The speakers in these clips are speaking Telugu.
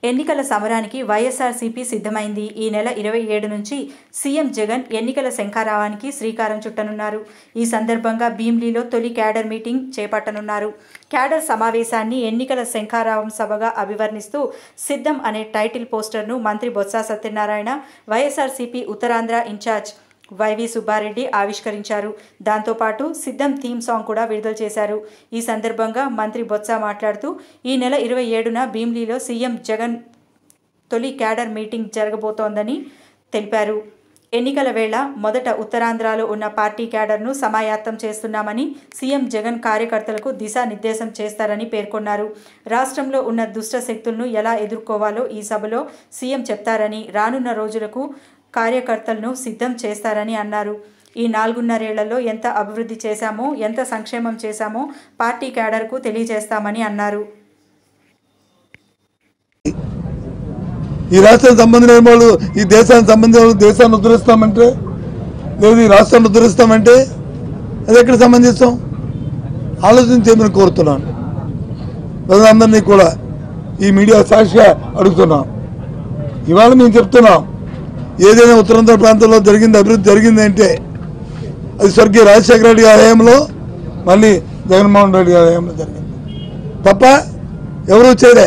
ఎన్నికల సమరానికి వైఎస్ఆర్సీపీ సిద్ధమైంది. ఈ నెల 27 నుంచి సీఎం జగన్ ఎన్నికల శంఖారావానికి శ్రీకారం చుట్టనున్నారు. ఈ సందర్భంగా భీమ్లీలో తొలి క్యాడర్ మీటింగ్ చేపట్టనున్నారు. క్యాడర్ సమావేశాన్ని ఎన్నికల శంఖారావం సభగా అభివర్ణిస్తూ సిద్ధం అనే టైటిల్ పోస్టర్ను మంత్రి బొత్స సత్యనారాయణ, వైఎస్ఆర్సీపీ ఉత్తరాంధ్ర ఇన్ఛార్జ్ వైవి సుబ్బారెడ్డి ఆవిష్కరించారు. దాంతోపాటు సిద్ధం థీమ్ సాంగ్ కూడా విడుదల చేశారు. ఈ సందర్భంగా మంత్రి బొత్స మాట్లాడుతూ ఈ నెల 27న భీమ్లీలో సీఎం జగన్ తొలి క్యాడర్ మీటింగ్ జరగబోతోందని తెలిపారు. ఎన్నికల వేళ మొదట ఉత్తరాంధ్రలో ఉన్న పార్టీ క్యాడర్ను సమాయత్తం చేస్తున్నామని, సీఎం జగన్ కార్యకర్తలకు దిశానిర్దేశం చేస్తారని పేర్కొన్నారు. రాష్ట్రంలో ఉన్న దుష్ట శక్తులను ఎలా ఎదుర్కోవాలో ఈ సభలో సీఎం చెప్తారని, రానున్న రోజులకు కార్యకర్తలను సిద్ధం చేస్తారని అన్నారు. ఈ 4.5 ఏళ్లలో ఎంత అభివృద్ధి చేశామో, ఎంత సంక్షేమం చేశామో పార్టీ క్యాడర్కు తెలియజేస్తామని అన్నారు. ఈ రాష్ట్రానికి సంబంధించిన వాళ్ళు ఈ దేశానికి సంబంధించిన వాళ్ళు దేశాన్ని ఉద్ధరిస్తామంటే, లేదు ఈ రాష్ట్రాన్ని ఉద్ధరిస్తామంటే అది ఎక్కడ సంబంధిస్తాం? ఆలోచించేమని కోరుతున్నాను. ప్రజలందరినీ కూడా ఈ మీడియా సాక్షిగా అడుగుతున్నాం. ఇవాళ మేము చెప్తున్నాం, ఏదైనా ఉత్తరాంధ్ర ప్రాంతంలో అభివృద్ధి జరిగింది అంటే అది స్వర్గీయ రాజశేఖర రెడ్డి గారి హయాంలో, మళ్ళీ జగన్మోహన్ రెడ్డి గారి హయాంలో జరిగింది తప్ప ఎవరు చేయలే.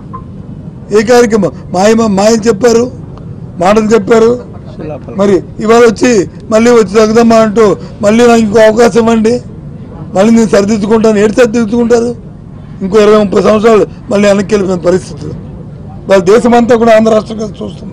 ఏ కార్యక్రమం మాయలు చెప్పారు, మాటలు చెప్పారు. మరి ఇవాళ మళ్ళీ వచ్చి తగ్గుదమ్మా అంటూ మళ్ళీ నాకు ఇంకో అవకాశం ఇవ్వండి, మళ్ళీ నేను సరిదిద్దుకుంటాను. ఏడు సరిదిద్దుకుంటారు? ఇంకో 20-30 సంవత్సరాలు మళ్ళీ వెనక్కి వెళ్ళిపోయిన పరిస్థితులు. వాళ్ళ దేశమంతా కూడా ఆంధ్ర రాష్ట్రంగా చూస్తుంది.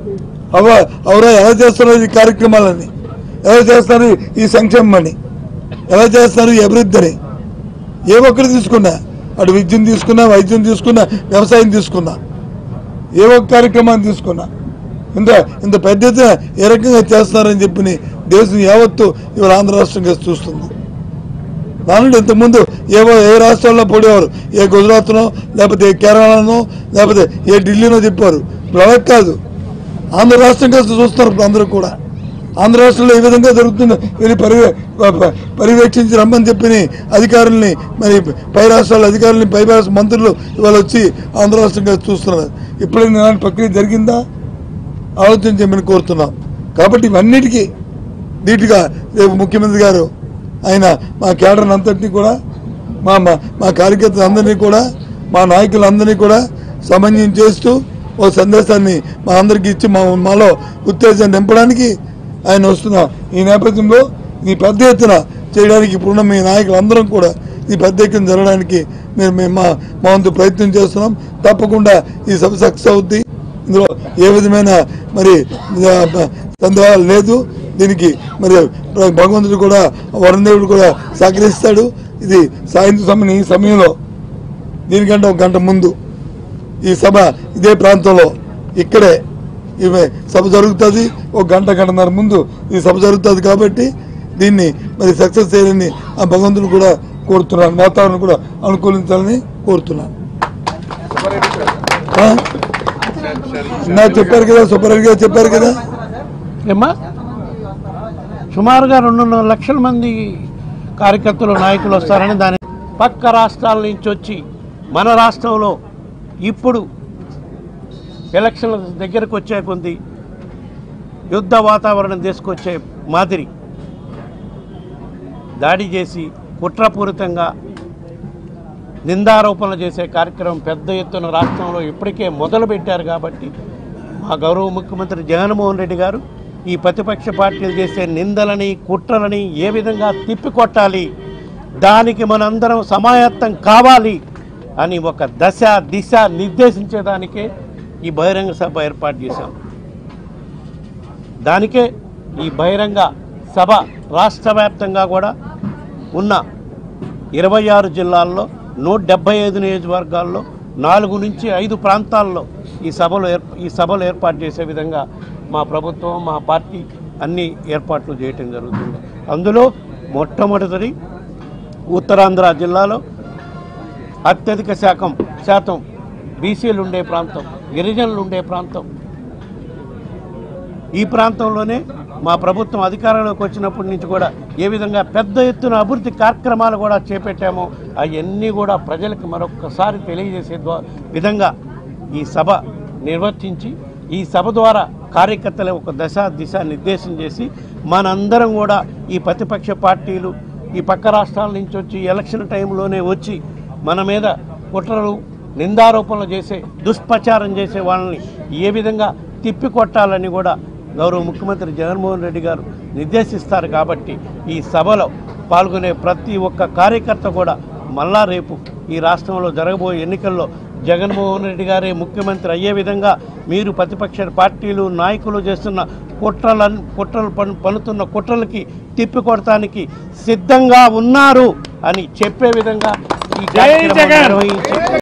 అవరా ఎలా చేస్తున్నారు ఈ కార్యక్రమాలని, ఎలా చేస్తారు ఈ సంక్షేమం అని, ఎలా చేస్తారు ఈ అభివృద్ధిని? ఏ ఒక్కరు తీసుకున్నా, అటు విద్యను తీసుకున్నా, వైద్యం తీసుకున్నా, వ్యవసాయం తీసుకున్నా, ఏ ఒక్క కార్యక్రమాన్ని తీసుకున్నా ఇంత పెద్ద ఎత్తున ఏ రకంగా చేస్తున్నారని చెప్పి దేశం యావత్తు ఇవాళ ఆంధ్ర రాష్ట్రంగా చూస్తుంది. దానిలో ఇంతకుముందు ఏ రాష్ట్రాల్లో పోడేవారు, ఏ గుజరాత్నో లేకపోతే ఏ కేరళనో లేకపోతే ఏ ఢిల్లీనో చెప్పారు. ఇప్పుడు అలా కాదు, ఆంధ్ర రాష్ట్రంగా చూస్తున్నారు. ఇప్పుడు అందరూ కూడా ఆంధ్ర రాష్ట్రంలో ఏ విధంగా జరుగుతుందో వెళ్ళి పర్యవేక్షించి రమ్మని చెప్పి అధికారుల్ని, మరి పై రాష్ట్రాల అధికారులని, పై రాష్ట్ర మంత్రులు ఇవాళ వచ్చి ఆంధ్ర రాష్ట్రంగా చూస్తున్నారు. ఇప్పుడైనా ఇలాంటి ప్రక్రియ జరిగిందా? ఆలోచించమని కోరుతున్నాం. కాబట్టి ఇవన్నిటికీ ధీటుగా రేపు ముఖ్యమంత్రి గారు ఆయన మా క్యాడర్ అంతటినీ కూడా, మా కార్యకర్తలందరినీ కూడా, మా నాయకులందరినీ కూడా సమన్వయం చేస్తూ ఓ సందేశాన్ని మా అందరికీ ఇచ్చి మాలో ఉత్తేజాన్ని నింపడానికి ఆయన వస్తున్న ఈ నేపథ్యంలో ఈ పెద్ద ఎత్తున చేయడానికి ఇప్పుడున్న మీ నాయకులందరం కూడా ఈ పెద్ద ఎత్తున జరగడానికి మా వంతు ప్రయత్నం చేస్తున్నాం. తప్పకుండా ఈ సభ సక్సెస్ అవుద్ది. ఇందులో ఏ విధమైన మరి సందేహాలు లేదు. దీనికి మరి భగవంతుడు కూడా, వరుణదేవుడు కూడా సహకరిస్తాడు. ఇది సాయంత్రం ఈ సమయంలో దీనికంటే 1 గంట ముందు ఈ సభ ఇదే ప్రాంతంలో ఇక్కడే ఈ సభ జరుగుతుంది. 1 గంటన్నర ముందు ఈ సభ జరుగుతుంది. కాబట్టి దీన్ని మరి సక్సెస్ చేయాలని ఆ భగవంతుని కూడా కోరుతున్నాను. వాతావరణం కూడా అనుకూలించాలని కోరుతున్నాను. నాకు చెప్పారు కదా, సుబ్బారెడ్డి గారు చెప్పారు కదా, సుమారుగా 2.5 లక్షల మంది కార్యకర్తలు, నాయకులు వస్తారని, దాని పక్క రాష్ట్రాల నుంచి వచ్చి మన రాష్ట్రంలో ఇప్పుడు ఎలక్షన్ల దగ్గరకు వచ్చే కొద్ది యుద్ధ వాతావరణం తీసుకొచ్చే మాదిరి దాడి చేసి కుట్రపూరితంగా నిందారోపణలు చేసే కార్యక్రమం పెద్ద ఎత్తున రాష్ట్రంలో ఇప్పటికే మొదలుపెట్టారు. కాబట్టి మా గౌరవ ముఖ్యమంత్రి జగన్మోహన్ రెడ్డి గారు ఈ ప్రతిపక్ష పార్టీలు చేసే నిందలని, కుట్రలని ఏ విధంగా తిప్పికొట్టాలి, దానికి మనందరం సమాయత్తం కావాలి అని ఒక దిశ నిర్దేశించేదానికే ఈ బహిరంగ సభ ఏర్పాటు చేశాం. దానికే ఈ బహిరంగ సభ రాష్ట్ర వ్యాప్తంగా కూడా ఉన్న 26 జిల్లాల్లో 175 నియోజకవర్గాల్లో 4 నుంచి 5 ప్రాంతాల్లో ఈ సభలు ఏర్పాటు చేసే విధంగా మా ప్రభుత్వం, మా పార్టీ అన్ని ఏర్పాట్లు చేయటం జరుగుతుంది. అందులో మొట్టమొదటిది ఉత్తరాంధ్ర జిల్లాలో అత్యధిక శాతం బీసీలు ఉండే ప్రాంతం, గిరిజనులు ఉండే ప్రాంతం. ఈ ప్రాంతంలోనే మా ప్రభుత్వం అధికారంలోకి వచ్చినప్పటి నుంచి కూడా ఏ విధంగా పెద్ద ఎత్తున అభివృద్ధి కార్యక్రమాలు కూడా చేపట్టామో అవన్నీ కూడా ప్రజలకు మరొకసారి తెలియజేసే విధంగా ఈ సభ నిర్వర్తించి ఈ సభ ద్వారా కార్యకర్తలు ఒక దిశ నిర్దేశం చేసి మనందరం కూడా ఈ ప్రతిపక్ష పార్టీలు ఈ పక్క రాష్ట్రాల నుంచి వచ్చి ఎలక్షన్ టైంలోనే వచ్చి మన మీద కుట్రలు నిందారోపణలు చేసే దుష్ప్రచారం చేసే వాళ్ళని ఏ విధంగా తిప్పికొట్టాలని కూడా గౌరవ ముఖ్యమంత్రి జగన్మోహన్ రెడ్డి గారు నిర్దేశిస్తారు. కాబట్టి ఈ సభలో పాల్గొనే ప్రతి ఒక్క కార్యకర్త కూడా మళ్ళా రేపు ఈ రాష్ట్రంలో జరగబోయే ఎన్నికల్లో జగన్మోహన్ రెడ్డి గారే ముఖ్యమంత్రి అయ్యే విధంగా మీరు ప్రతిపక్ష పార్టీలు నాయకులు చేస్తున్న కుట్రలు పన్నుతున్న కుట్రలకి తిప్పికొడటానికి సిద్ధంగా ఉన్నారు అని చెప్పే విధంగా ఈ కార్యక్రమం నిర్వహించి